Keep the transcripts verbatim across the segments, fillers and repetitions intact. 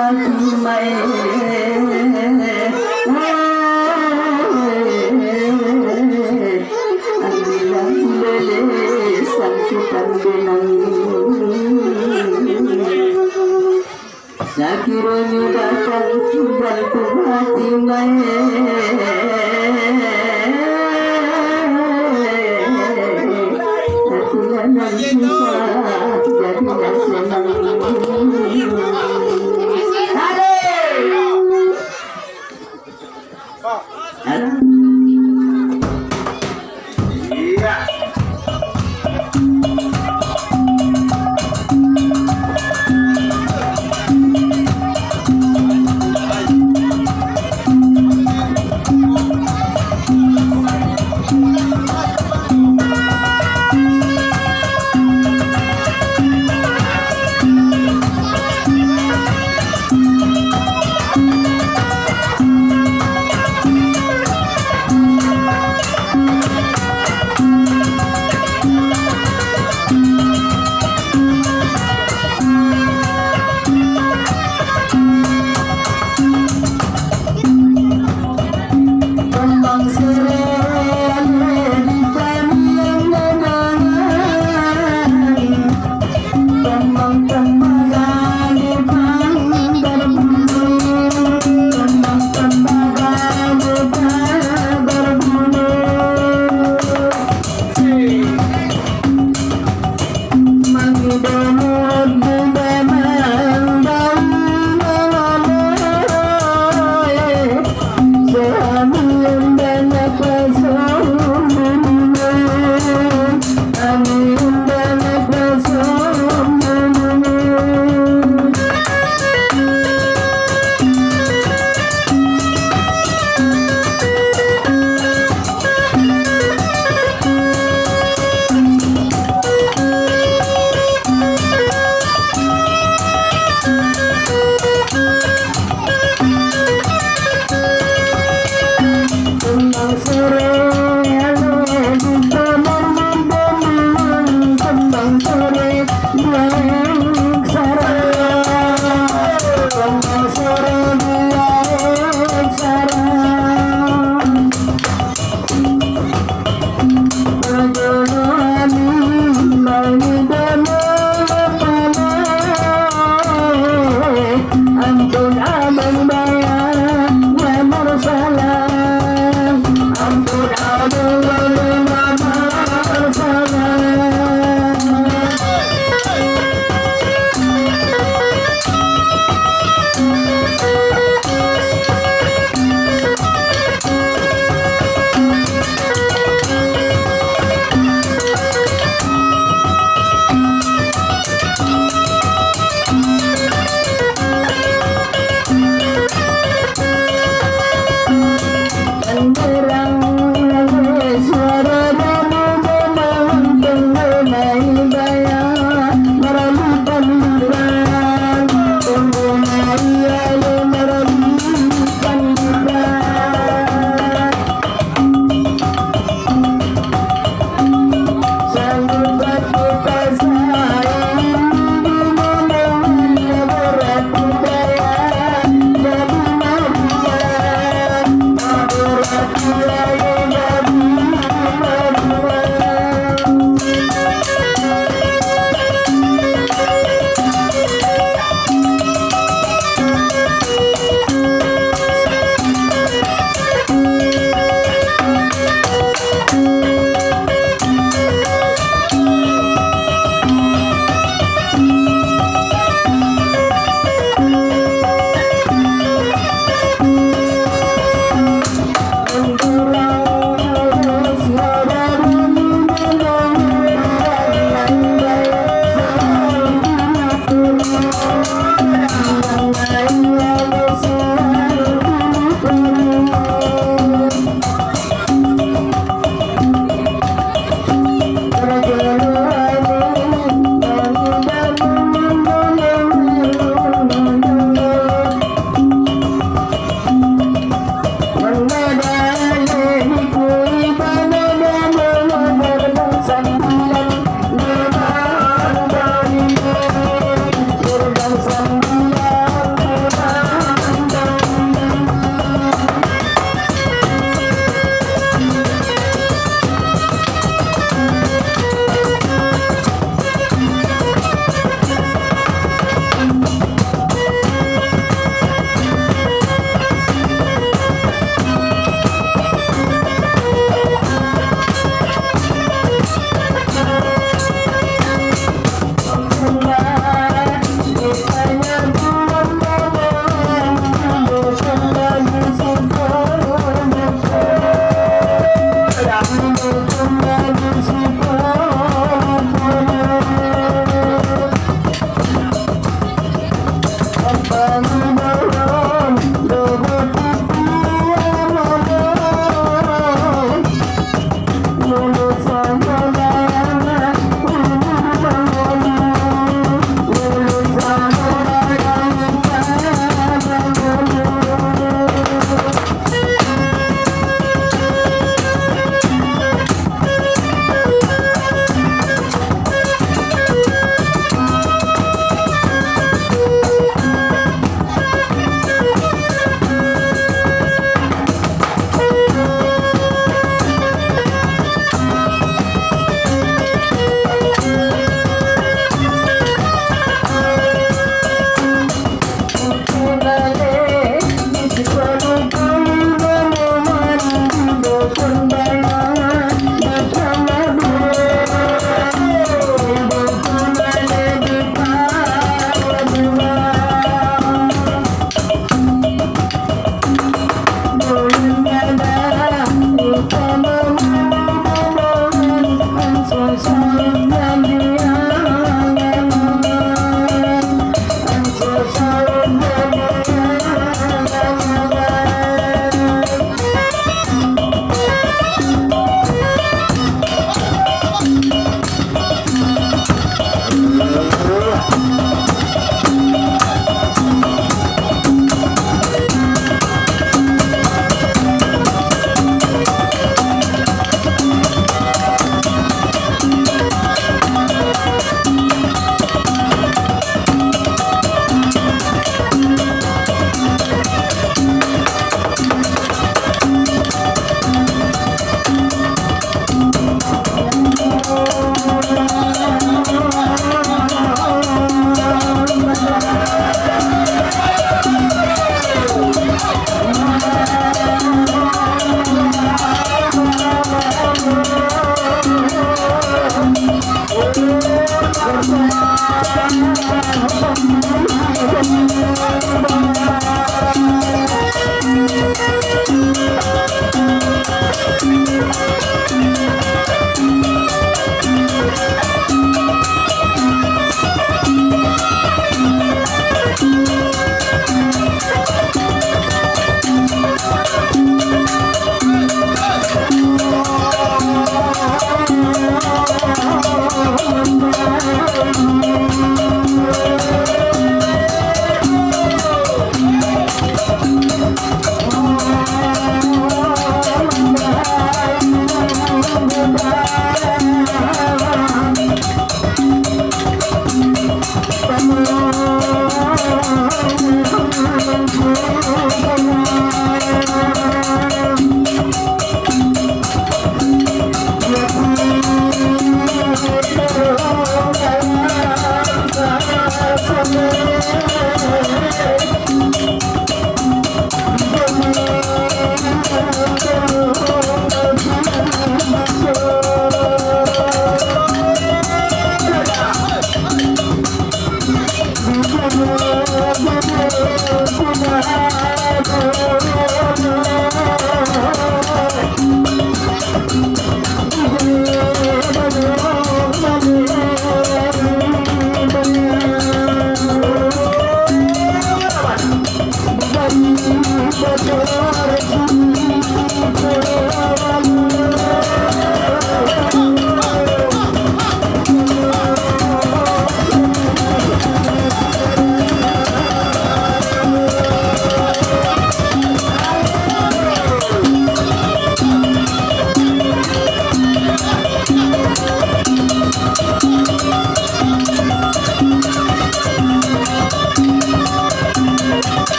Sakiranya datang bantu hati hatilah susah jadilah senang.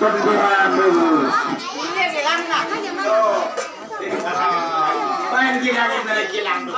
Main gilang na gilang do.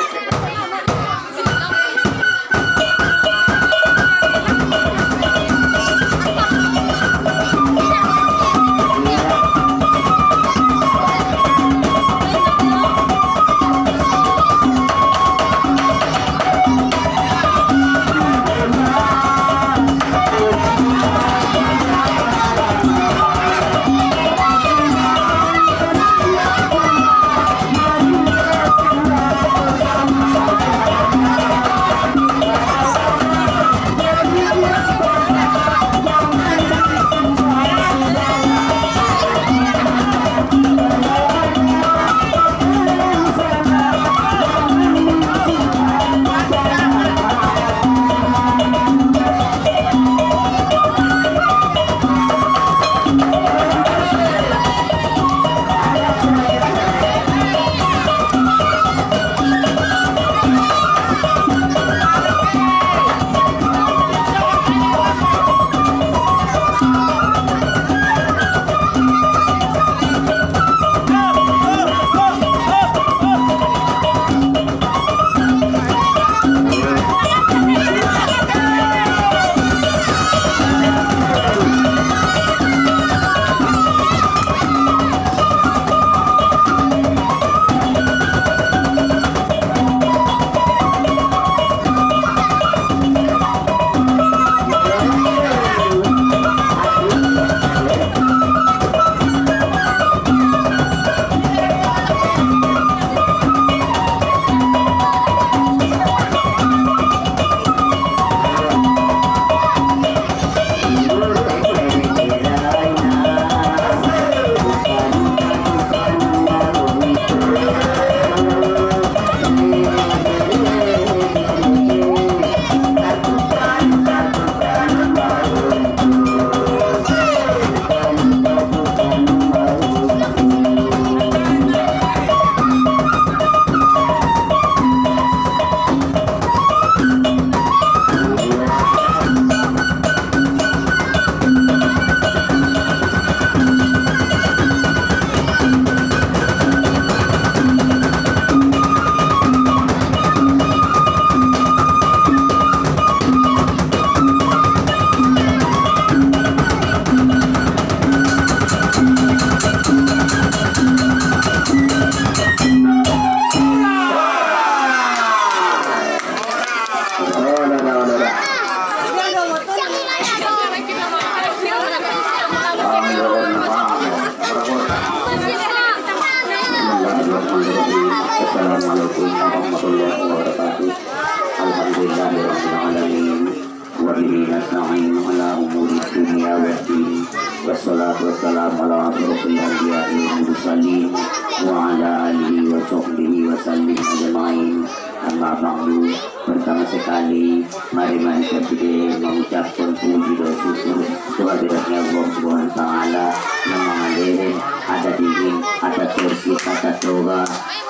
Assalamualaikum warahmatullahi wabarakatuh. Alhamdulillahirabbil alamin. Wa bihi nasta'inu ala umuri dunya waddin. Wassalatu wassalamu ala asyrofil anbiya'i wal mursalin wa ala alihi wa sahbihi wa sallim ajma'in. Amma ba'du. Pertama sekali mari kita kita mengucapkan puji dan syukur kehadiratnya Allah Subhanahu wa taala yang mengalir ada dingin, ada kursi, ada doa,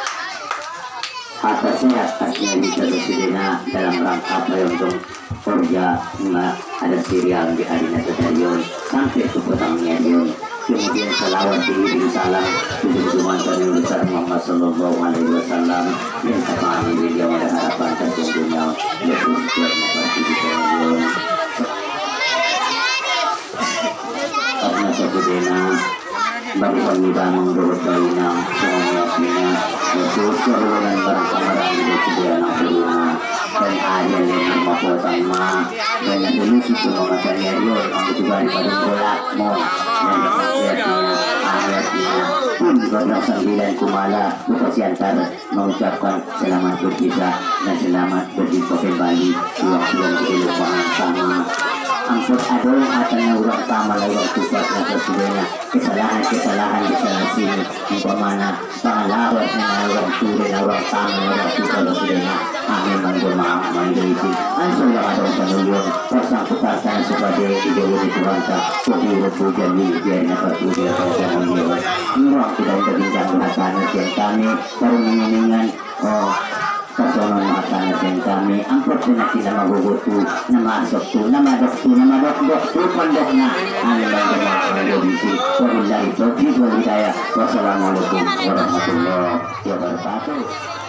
atas sehat tasnya bisa bersedena dalam rangka untuk kerja ada serial di harinya sedayun sampai ke petangnya yun. Kemudian salawat diri salam tujuan dari besar Muhammad Sallallahu Alaihi Wasallam yang kami beliau ada harapan tentunya yaitu buat membantu kita yun. Karena sebetulnya bagi pemilihan menurut dayana semuanya sini Yesus kerulan barang-barang di sebelah nafsunya dan ada yang memotong ma dan yang dulu situ mengatanya yun aku juga daripada bolak mo dan ayatnya ayatnya pun berdak sembilan kumala untuk siantar mengucapkan selamat berpisah dan selamat berjumpa kembali di waktu yang kita sama. Angkut adol hatanya urang sama lewat tugas na presiden kesalahan-kesalahan di sana sini umpamana pangalawat na urang turi na urang sama na urang tugas presiden amin manggulmaang manggulisi ang sulang adong panulong persangkutan sana sebagai ideologi di Tuhan ka pagiro pujan wiligyan na patuloy na sa mga ang urang tidak kebincang berhatan yang kami baru menginginkan oh sono matanasin kami angkot na sila magugutu na masok tu na madok tu na madok dok tu pondok na ano lang yung mga kagawisi wabillahi taufiq wal hidayah wassalamualaikum warahmatullahi wabarakatuh.